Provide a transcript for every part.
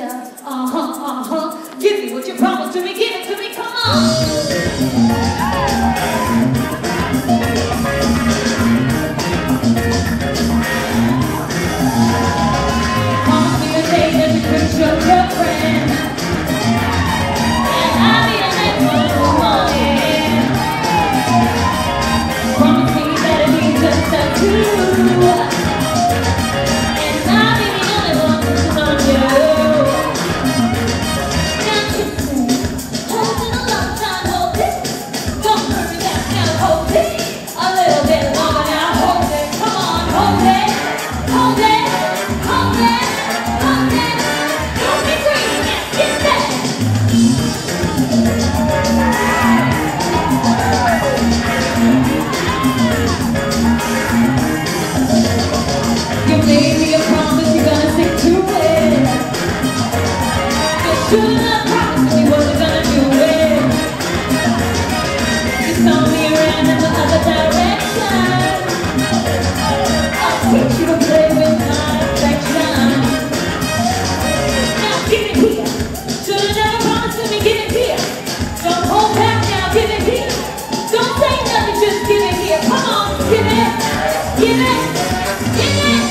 ya. Give me what you promised to me, give it to me, come on. Promise me a day that you could show your friend, and I'll be the next one who wants it. Promise me that it means just us two. You made me a promise, you're gonna stick to it. You should have promised me what you're gonna do it. You saw me around in the other direction. I'll teach you to play with my affection. Now give it here. Should have never promised to me, give it here. Don't hold back now, give it here. Don't say nothing, just give it here. Come on, give it, give it, give it.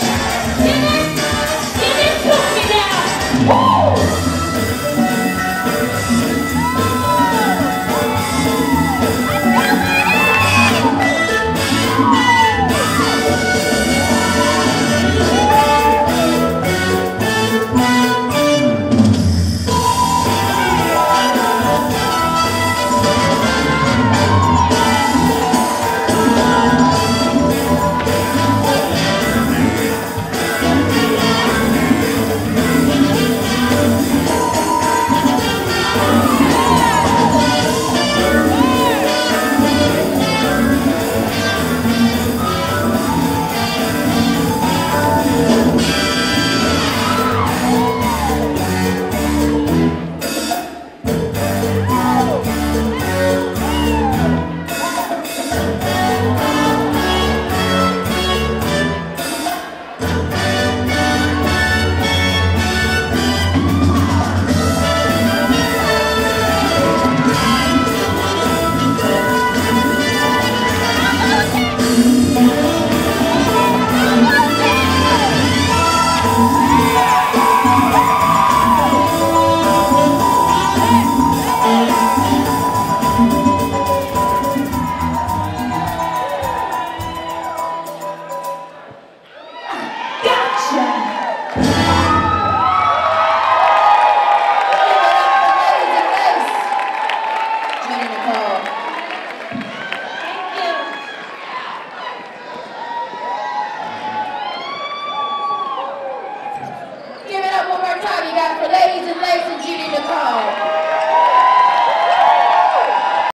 Give it up one more time, you guys, for Ladies and Lace and Judy Nicole.